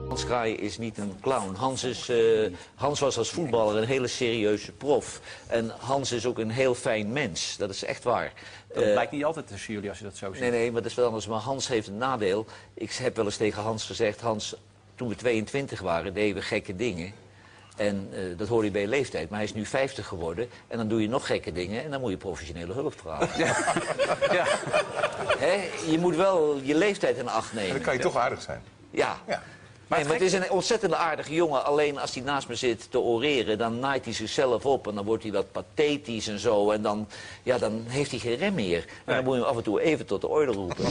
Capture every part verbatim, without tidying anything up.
Hans Kraaij is niet een clown. Hans, is, uh, Hans was als voetballer een hele serieuze prof. En Hans is ook een heel fijn mens. Dat is echt waar. Dat uh, blijkt niet altijd tussen jullie als je dat zo ziet. Nee, nee, maar dat is wel anders. Maar Hans heeft een nadeel. Ik heb wel eens tegen Hans gezegd... Hans, toen we tweeëntwintig waren, deden we gekke dingen. En uh, dat hoor je bij je leeftijd. Maar hij is nu vijftig geworden. En dan doe je nog gekke dingen. En dan moet je professionele hulp vragen. Ja. Ja. He, je moet wel je leeftijd in acht nemen. En dan kan je toch aardig zijn. Ja. Ja. Maar, nee, maar het is een ontzettend aardige jongen. Alleen als hij naast me zit te oreren, dan naait hij zichzelf op. En dan wordt hij wat pathetisch en zo. En dan, ja, dan heeft hij geen rem meer. En nee. Dan moet je hem af en toe even tot de orde roepen.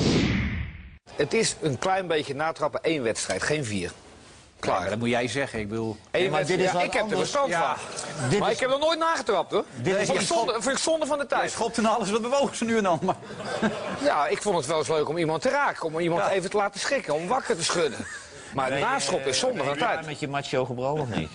Het is een klein beetje natrappen, één wedstrijd, geen vier. Klaar. Ja, dat moet jij zeggen, ik bedoel... Nee, maar dit is ja, ik heb er verstand ja. van. Dit maar is... ik heb nog nooit nagetrapt, hoor. Dit is nee, zonde, vind ik zonde van de tijd. Je schopt en alles wat bewogen ze nu en dan. Maar... Ja, ik vond het wel eens leuk om iemand te raken. Om iemand ja. even te laten schrikken, om wakker te schudden. Maar het naschop is zonde van de tijd. Met je macho gebral of niet?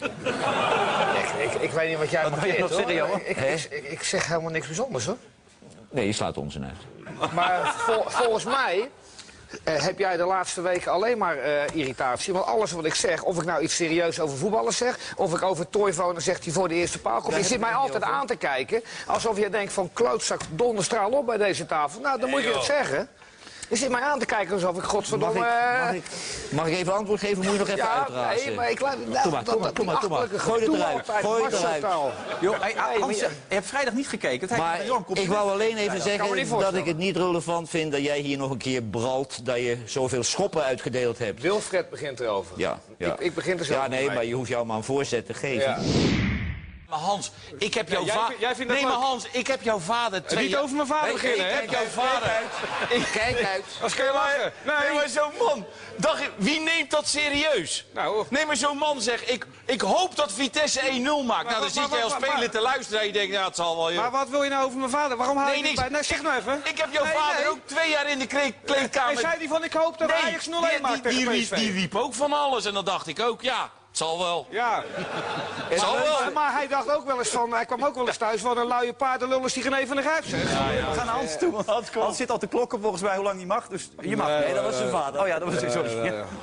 ik, ik, ik weet niet wat jij mag zeggen, hoor. Serieus, ik, ik, ik, ik zeg helemaal niks bijzonders, hoor. Nee, je slaat onzin uit. Maar vol, volgens mij... Uh, heb jij de laatste weken alleen maar uh, irritatie. Want alles wat ik zeg, of ik nou iets serieus over voetballers zeg... of ik over Toivonen dan zegt hij voor de eerste paal komt... je zit mij altijd over. aan te kijken, alsof je denkt van... klootzak, donderstraal op bij deze tafel. Nou, dan moet je het zeggen. Je zit mij aan te kijken alsof ik godverdomme... Mag ik, mag ik, mag ik even antwoord geven? Moet je nog even ja, uitrazen? Nee, maar ik laat... Kom maar, kom maar, kom maar. Kom maar. Gooi het eruit. Gooi het eruit. Joh, hey, Hans, je hebt vrijdag niet gekeken. Het maar ik wou alleen even zeggen dat, dat ik het niet relevant vind... dat jij hier nog een keer bralt dat je zoveel schoppen uitgedeeld hebt. Wilfred begint erover. Ja, ja. Ik, ik begin er zo. Ja, nee, maar je hoeft jou maar een voorzet te geven. Ja. Maar Hans, ik heb jouw ja, vader... Jij vindt dat nee, leuk. maar Hans, ik heb jouw vader... Twee... Niet over mijn vader nee, beginnen, ik hè? heb jouw vader... Ik kijk uit. Als kan je lachen. Nee, nee maar zo'n man... Dacht, wie neemt dat serieus? Nou, nee, maar zo'n man zegt... Ik, ik hoop dat Vitesse één nul maakt. Maar, nou, dan maar, zit jij als maar, speler maar, te luisteren en je denkt... Nou, het zal wel... Joh. Maar wat wil je nou over mijn vader? Waarom haal nee, je niks. bij? Nee, zeg nou even. Ik heb jouw nee, vader nee. ook twee jaar in de kleedkamer... En zei die van, ik hoop dat nee, Ajax nul één maakt tegen die, die, P S V. die, die riep ook van alles. En dan dacht ik ook, ja... Het zal wel. Ja. Het zal wel. Maar, maar hij dacht ook wel eens van, hij kwam ook wel eens thuis van een luie paardenlullers die geen even uit zegt. Ja, ja. We gaan naar Hans toe, want Hans, Hans zit al te klokken volgens mij hoe lang hij mag. Dus je mag. Nee, nee, dat was zijn vader. Oh ja, dat was hij, sorry. Ja, ja, ja.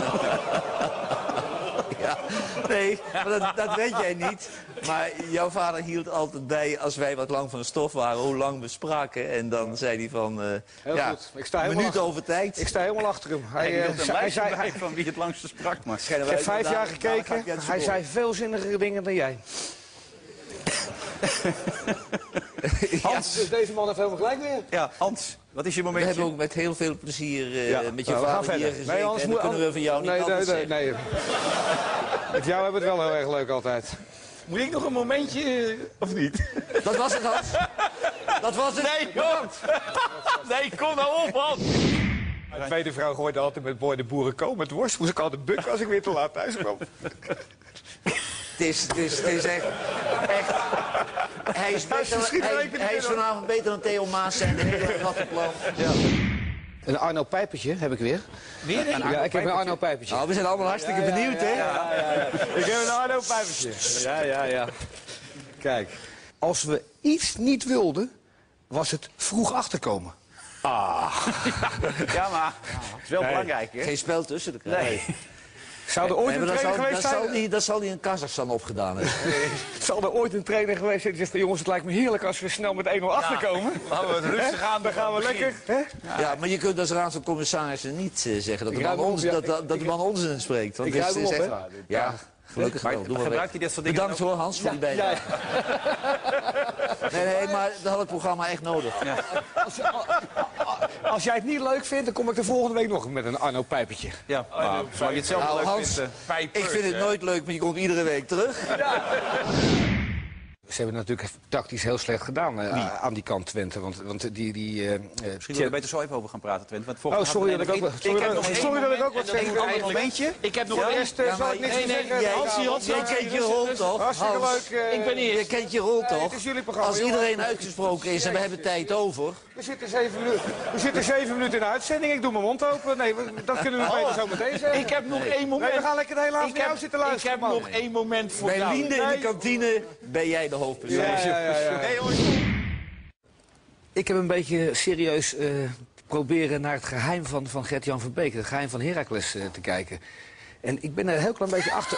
Ja, nee, maar dat, dat weet jij niet. Maar jouw vader hield altijd bij, als wij wat lang van de stof waren, hoe lang we spraken. En dan zei hij van, uh, ja, ik sta een minuut achter, over tijd. Ik sta helemaal achter hem. Hij, hij, uh, hij zei bij van wie het langste sprak. Maar. Ik heb vijf jaar gekeken, hij zei veel zinnigere dingen dan jij. Hans, dus deze man heeft helemaal gelijk weer. Ja, Hans, wat is je momentje? We hebben ook met heel veel plezier uh, ja. met je nou, vader hier gezeten. Nee, en dan kunnen we van jou niet nee, anders nee, nee, nee. Met jou hebben we het wel heel erg leuk altijd. Moet ik nog een momentje, of niet? Dat was het, Hans. Dat was het. Nee, Hans. Nee, kom nou op, Hans. Mijn tweede vrouw gooide altijd met Boy de Boeren komen met worst. Moest ik altijd bukken als ik weer te laat thuis kwam. Het is, het, is, het is echt... echt hij is, beter, hij, hij is vanavond beter dan Theo Maas en de hele rattenplan. Ja. Een Arno Pijpertje heb ik weer. Weer een? Ja, ik heb een Arno Pijpertje. Nou, we zijn allemaal hartstikke ja, ja, benieuwd, ja, hè? Ja, ja, ja. Ik heb een Arno Pijpertje. Ja, ja, ja. Kijk. Als we iets niet wilden, was het vroeg achterkomen. Ah. Ja, maar het is wel nee. belangrijk, hè? Geen spel tussen te krijgen. Nee. Zou er ooit nee, een trainer zal, geweest dat zijn? Zal die, dat zal hij in Kazachstan opgedaan hebben. Nee. Zal er ooit een trainer geweest zijn die zegt... jongens, het lijkt me heerlijk als we snel met één nul achterkomen. Laten we het rustig aan. Dan gaan we lekker. Hè? Ja, ja, maar je kunt als raad van commissarissen niet uh, zeggen dat de man, ons, dat, dat, dat de man onzin spreekt. Want ik ruim hem op, hè? Ja, gelukkig wel. Doe maar gebruikt hij dit soort dingen? Bedankt hoor, Hans, voor die bijdrage. Nee, nee, maar dat had het programma echt nodig. Ja. Als, als jij het niet leuk vindt, dan kom ik de volgende week nog met een Arno Pijpertje. Ja, maar zou je het zelf nou, leuk Hans, vinden? Ik vind het nooit leuk, maar je komt iedere week terug. Ja. Ze hebben het natuurlijk tactisch heel slecht gedaan uh, aan die kant Twente. Want, want die... die uh, Misschien willen we beter zo even over gaan praten, Twente. Want oh, sorry dat ik ook wat zeg. Sorry dat ik ook wat zeg. Een momentje. Ik heb nog een eerste... Ja, maar, nee, nee, jij, Hans, jij kent je rol toch? Hartstikke leuk. Uh, ik ben hier. Je kent je rol toch? Het is jullie programma. Als iedereen uitgesproken is en we hebben tijd over... We zitten zeven minuten, we zitten zeven minuten in de uitzending. Ik doe mijn mond open. Nee, dat kunnen we beter zo meteen zeggen. Ik heb nog nee. één moment. Nee, we gaan lekker de hele avond naar jou zitten luisteren. Ik heb nog één moment voor jou. Bij Linde in nee. de kantine ben jij de hoofdpersoon. Ja, ja, ja, ja. Hey, ik heb een beetje serieus uh, proberen naar het geheim van, van Gert-Jan Verbeek, het geheim van Heracles uh, te kijken. En ik ben er een heel klein beetje achter.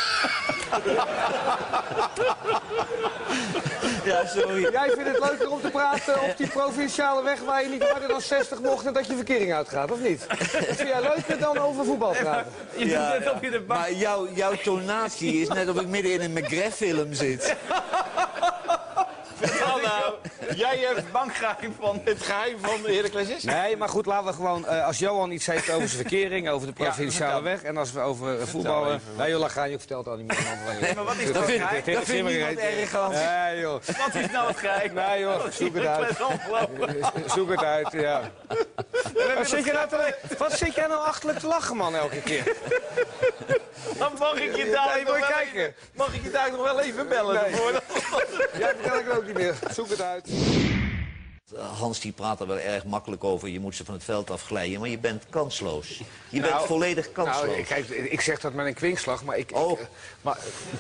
Ja, sorry. Jij vindt het leuker om te praten op die provinciale weg waar je niet harder dan zestig mocht en dat je verkering uitgaat, of niet? Dat vind jij leuker dan over voetbal praten? Je Ja, doet net ja. op je de bank. Maar jouw, jouw tonatie is net of ik midden in een McGrath-film zit. Vertel nou, jij hebt bankgeheim van het geheim van de Heracles is? Nee, maar goed, laten we gewoon, uh, als Johan iets heeft over zijn verkering, over de provinciale vertel. weg, en als we over uh, voetballen... Nee joh, Lagijn, je vertelt al niet meer. Nee, maar wat is Dat dat vind, geheim? dat vindt niemand erg, Hans. Nee joh, Wat is nou het geheim? nee joh, zoek het uit. Zoek het uit, ja. Wat zit, je nou te, wat zit jij nou achterlijk te lachen, man, elke keer? Dan mag ik je daar Nee, nog moet je wel kijken. even- Mag ik je daar nog wel even bellen? Nee. ervoor? Jij vertel ik het ook niet meer. Zoek het uit. Hans die praat er wel erg makkelijk over. Je moet ze van het veld afglijden, maar je bent kansloos. Je bent Nou, volledig kansloos. Nou, kijk, ik zeg dat met een kwinkslag, maar ik... ik, Oh. eh, maar,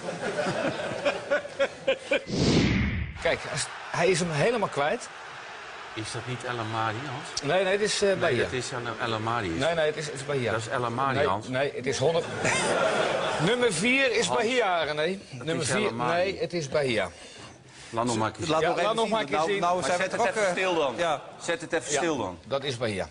kijk, als- hij is hem helemaal kwijt. Is dat niet El Amadi, Hans? Nee, nee, het is uh, Nee, Bahia. dat is El Amadi. Nee, nee, het is, het is Bahia. Dat is El Amadi, nee, Hans. nee, het is honderd... Nummer vier is Bahia, René. Nummer is vier, helemaal nee, het is Bahia. Laat nog maar eens. Laat Ja, nog even laat nog zien, maar een keer nou, zien. Nou, Maar zijn we zet het toch, even eh, stil dan. Ja, Zet het even Ja, stil dan. dat is Bahia.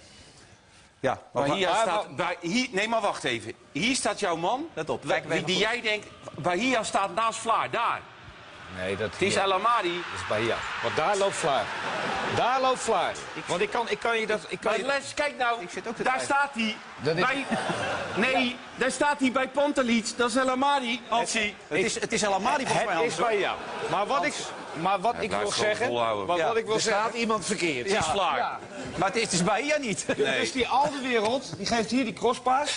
ja. Maar, Maar hier maar- staat... Bij, hier, nee, maar wacht even. Hier staat jouw man. let op. Die, Kijk, wij- die jij denkt... Bahia staat naast Vlaar, daar. Nee, dat Het is ja, El Amadi. dat is Bahia. Want daar loopt Vlaar. Daar loopt Vlaar. Want ik kan, ik kan je dat... Ik kan Maar je, Les, kijk nou, Ik zit ook te daar twijfelen. staat hij. Dat is- Bij... Nee, daar staat hij bij Pantelic. Dat is El Amadi, Hansie. Het is, het is El Amadi volgens mij, het Hans. is Bahia. Maar wat ik, maar wat ik blijft wil gewoon zeggen... volhouden. Wat, Ja, wat ik wil Er zeggen... staat iemand verkeerd. Het is Vlaar. Ja. Maar het is, het is Bahia niet. Dus die Alderwereld, die geeft hier die crosspaas.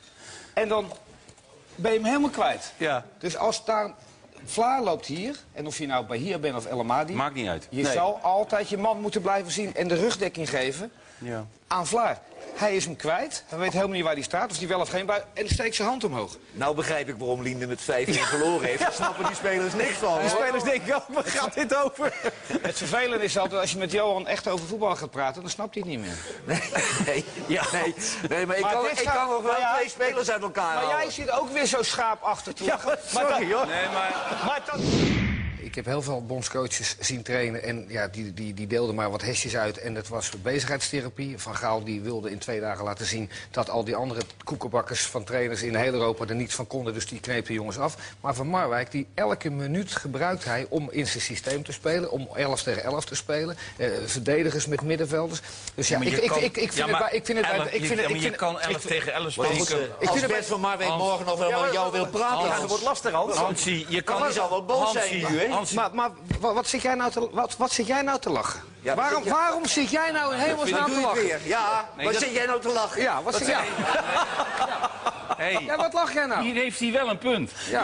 En dan ben je hem helemaal kwijt. Ja. Dus als daar... Vlaar loopt hier, en of je nou bij hier bent of El Amadi... Maakt niet uit. je Nee. zal altijd je man moeten blijven zien en de rugdekking geven Ja. aan Vlaar. Hij is hem kwijt, hij weet helemaal niet waar hij staat, of hij wel of geen bui... en steekt zijn hand omhoog. Nou begrijp ik waarom Linde met vijf één verloren heeft. Daar snappen die spelers niks van. De spelers denken, oh, waar gaat dit over? Het vervelende is altijd, als je met Johan echt over voetbal gaat praten, dan snapt hij het niet meer. Nee, nee, nee, nee, maar ik Maar kan, dit ik gaat- kan nog wel maar ja, twee spelers uit elkaar Maar halen. jij zit ook weer zo schaapachtig te lachen. Sorry hoor. Nee, maar... Maar dat... Ik heb heel veel bondscoaches zien trainen en ja, die, die, die deelden maar wat hesjes uit. En dat was bezigheidstherapie. Van Gaal die wilde in twee dagen laten zien dat al die andere koekenbakkers van trainers in heel Europa er niets van konden. Dus die kneep de jongens af. Maar Van Marwijk, die elke minuut gebruikt hij om in zijn systeem te spelen. Om elf tegen elf te spelen. Eh, verdedigers met middenvelders. Dus ja, maar ik, je ik, kan- ik, ik vind ja, het... maar bij- Ik vind het... bij- elf- ik vind je- het- ja, ik maar je vind- kan ik- elf tegen elf Maar als, spelen. eh, vind als het- Bert van Marwijk Hans- morgen nog wel Ja, met jou maar- wil praten... Ja, dat wordt lastig, Hans. Hansie, je kan... die zal wel boos zijn Hansie, nu, hè? Hansie, Maar, maar wat, wat, zit jij nou te, wat, wat zit jij nou te lachen? Ja, waarom, zit jij- waarom zit jij nou in hemelsnaam Dan te doe je het lachen? weer. Ja, wat dat- zit jij nou te lachen? Ja, wat zit jij? hey, Ja, wat lach jij nou? hier heeft hij wel een punt. Ja.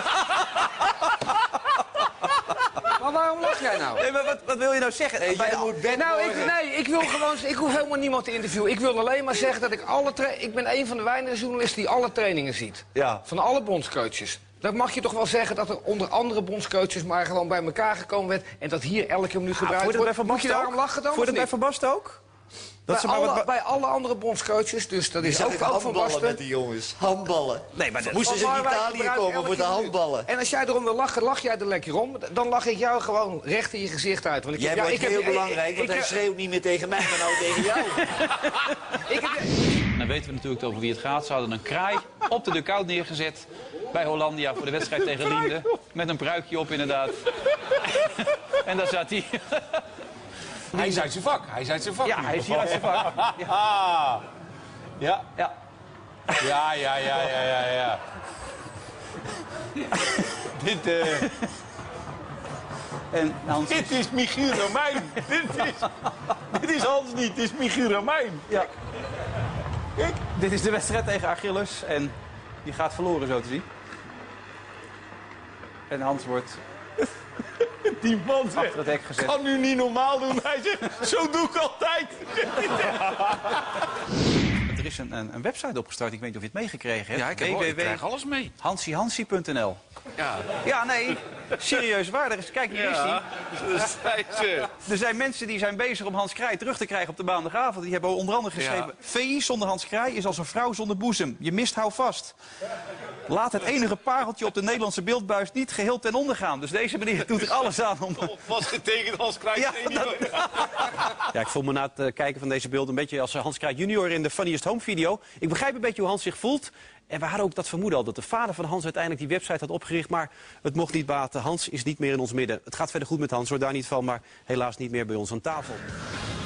Maar waarom lach jij nou? Nee, maar wat, wat wil je nou zeggen? Nee, Bij jij de- moet Bert Nou, ik, morgen- nee, ik wil gewoon, ik hoef helemaal niemand te interviewen. Ik wil alleen maar zeggen dat ik alle tra- ik ben een van de weinige journalisten die alle trainingen ziet. Ja. Van alle bondscoaches. Dan mag je toch wel zeggen dat er onder andere bondscoaches maar gewoon bij elkaar gekomen werd en dat hier elke minuut gebruikt Vond je dat bij wordt. Van Moet je Basten daarom ook? lachen dan? Vond je of dat bij niet? Van Basten ook? Dat Bij, ze maar alle, wat... bij alle andere bondscoaches, dus dat Die is zag ook, ik ook Van handballen Basten. met die jongens. Handballen. Nee, maar dat- Moesten ze in Van Marwijk Italië gebruikt komen elke voor de minuut. handballen. En als jij erom wil lachen, lach jij er lekker om. Dan lach ik jou gewoon recht in je gezicht uit. Want ik Jij heb, ja, wordt ik heb, heel ik- belangrijk, ik- want ik- hij schreeuwt niet meer tegen mij, maar nou tegen jou. ik heb- Dan weten we natuurlijk over wie het gaat. Ze hadden een kraai op de dugout neergezet bij Hollandia voor de wedstrijd tegen Linde. Met een pruikje op inderdaad. En daar zat hij. Hij is uit zijn vak. Hij is uit zijn vak. Ja, hij is hier uit zijn vak. Ja. Ja. Ja. Ja, ja, ja, ja, ja, ja. Dit, eh, En Hans... dit is Michiel Romein. dit, is, dit is Hans niet, dit is Michiel Romein. Ja. Kijk, dit is de wedstrijd tegen Achilles. En die gaat verloren, zo te zien. En Hans wordt Die man zegt, achter het hek gezet. kan nu niet normaal doen. Hij zegt, zo doe ik altijd. Er is een, een, een website opgestart, ik weet niet of je het meegekregen hebt. Ja, ik heb w w w ik krijg alles mee. punt hansiehansie punt n l Ja. Ja, nee. Serieus waar. Er is, kijk, hier is hij. dat zei ze. Er zijn mensen die zijn bezig om Hans Kraai terug te krijgen op de maandagavond. Die hebben onder andere geschreven... Ja. V I zonder Hans Kraai is als een vrouw zonder boezem. Je mist, hou vast. Laat het enige pareltje op de Nederlandse beeldbuis niet geheel ten onder gaan. Dus deze meneer doet er alles aan om... Vastgetekend Hans Kraai Ja, senior. Ja, ik voel me na het eh, kijken van deze beelden een beetje als eh, Hans Kraai junior in de Funniest Home video. Ik begrijp een beetje hoe Hans zich voelt. En we hadden ook dat vermoeden al dat de vader van Hans uiteindelijk die website had opgericht. Maar het mocht niet baten. Hans is niet meer in ons midden. Het gaat verder goed met Hans, hoor, daar niet van. Maar helaas niet meer bij ons aan tafel.